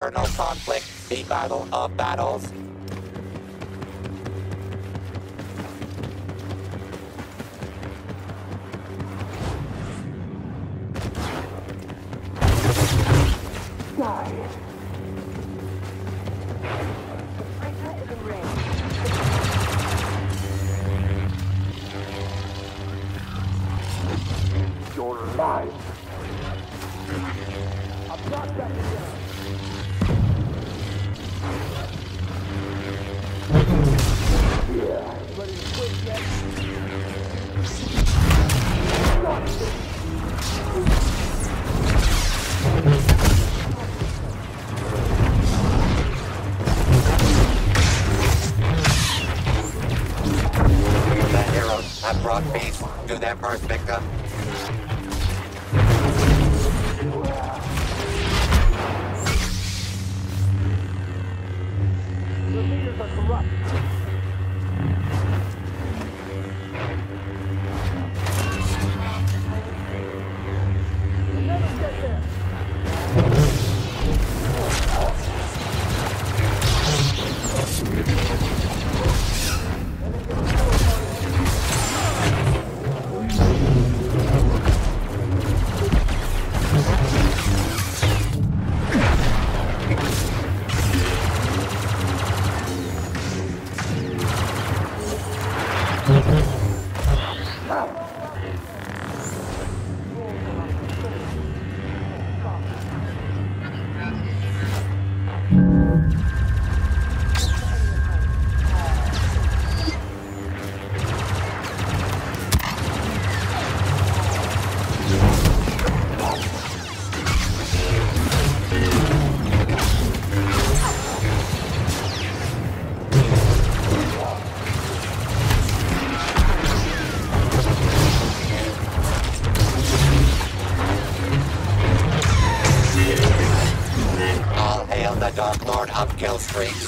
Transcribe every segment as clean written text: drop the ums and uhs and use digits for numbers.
eternal conflict, the battle of battles. You're alive. I'm not back down. Yeah. Ready to quit yet? The heroes have brought peace to their first victim. The leaders are corrupt. We'll never get there. All hail the Dark Lord of Kill Streaks.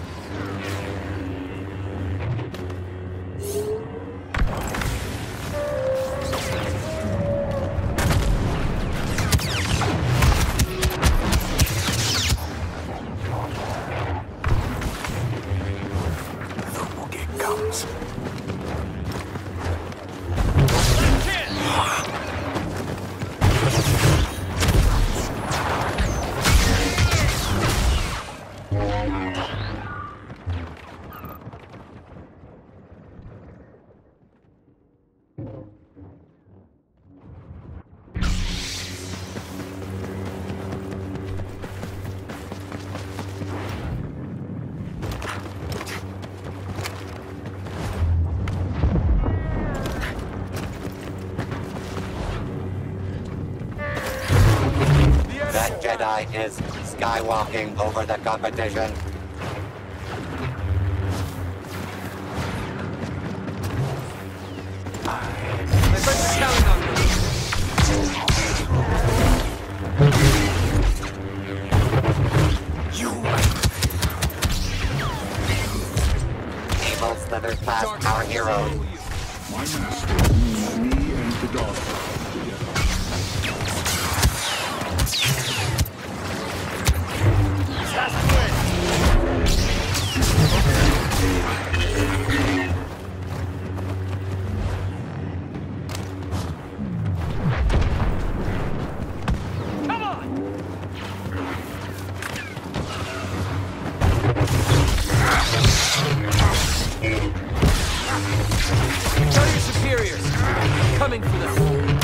That Jedi is skywalking over the competition. My friends are counting on me. Evil slithers past our heroes. My master means me and the Darth Tell your superiors. I'm coming for them.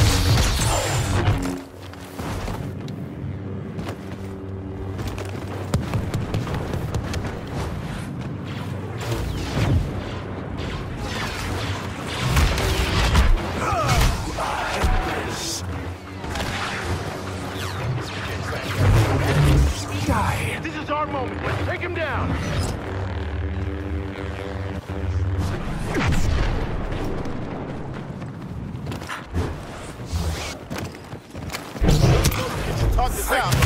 This is our moment. Let's take him down. Talk this out.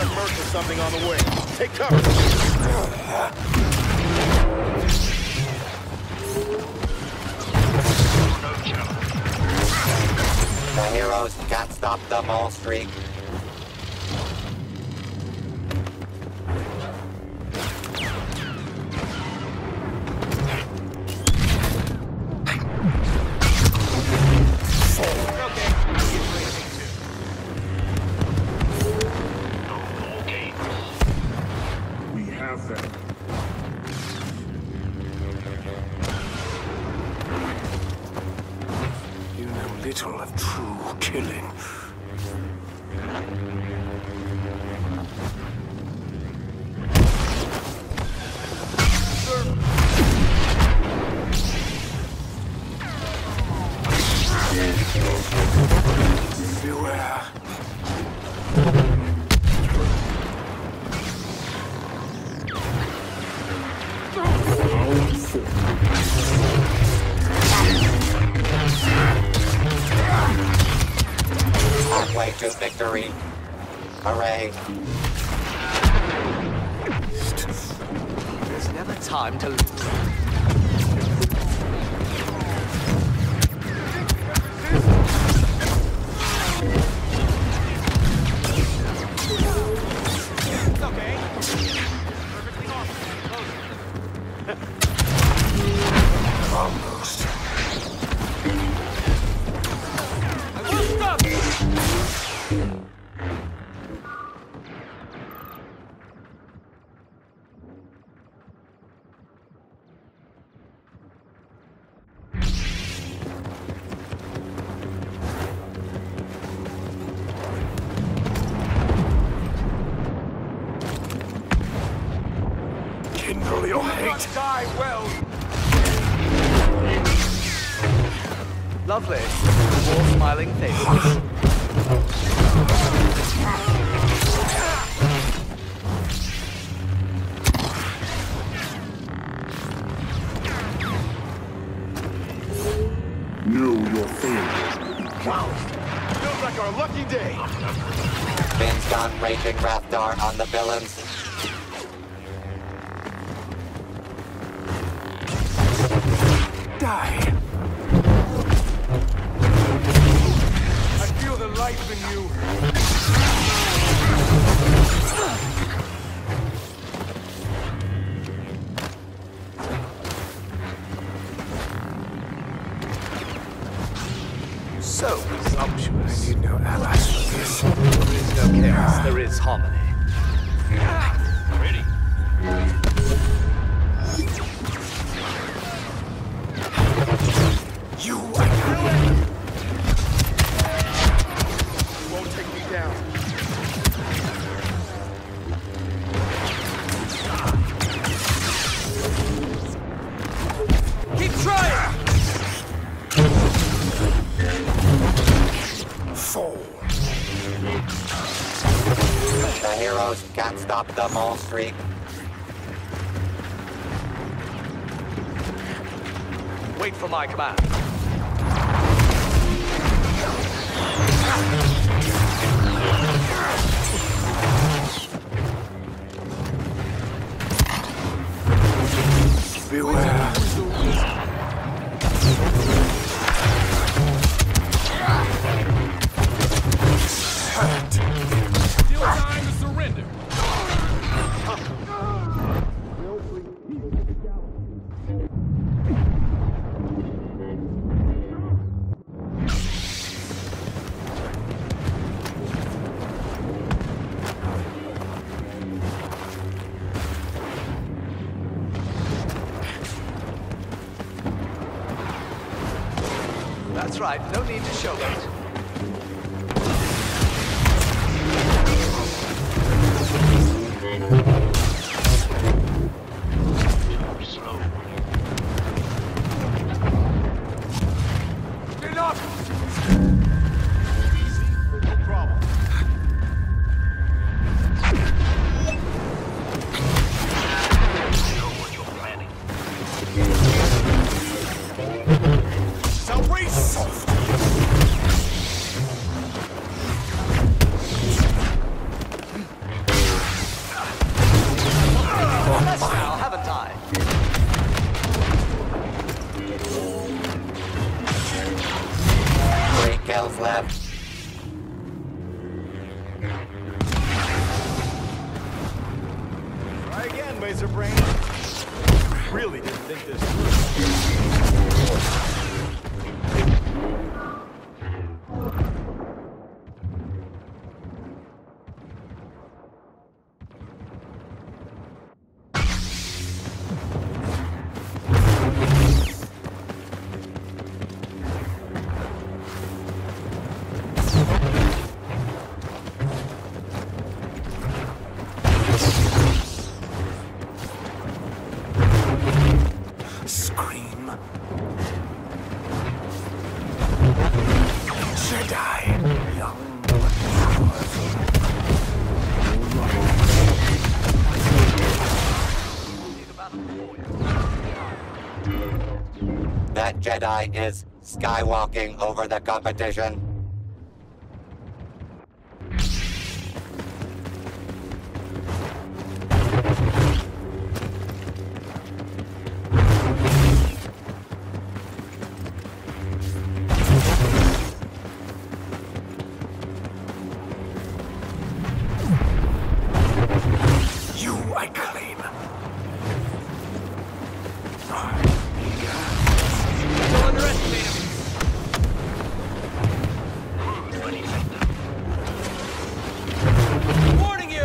got a merc or something on the way. Take cover. The heroes can't stop the Maul streak. We have them. You know little of true killing. Beware. Halfway to victory. Hooray. There's never time to lose. It's okay. Perfectly normal. Almost. I will stop you! Kindle your hate. Die well! Lovely. More smiling faces. Know your failure. Wow. Feels like our lucky day. Finn's got raging Rathdar on the villains. Die. I feel the life in you. So presumptuous. I need no allies for this. There is no chaos, there is harmony. Ready. You Won't take me down. Keep trying! fall. The heroes can't stop the Maul streak. Wait for my command. Beware. Still time to surrender. That's right, no need to showboat. laser brain. Really didn't think this through. Scream. Jedi. Young but powerful. That Jedi is skywalking over the competition. You, I claim. Don't underestimate him. Warning you!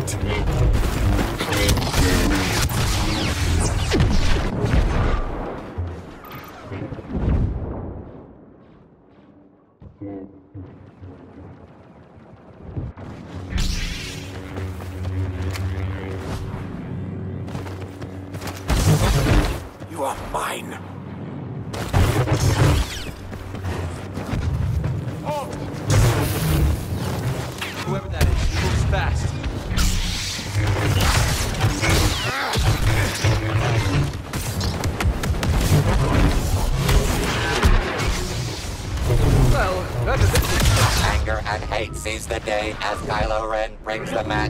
You are mine. Whoever that is, moves fast. Well, that's a bit... Anger and hate seize the day as Kylo Ren brings the match.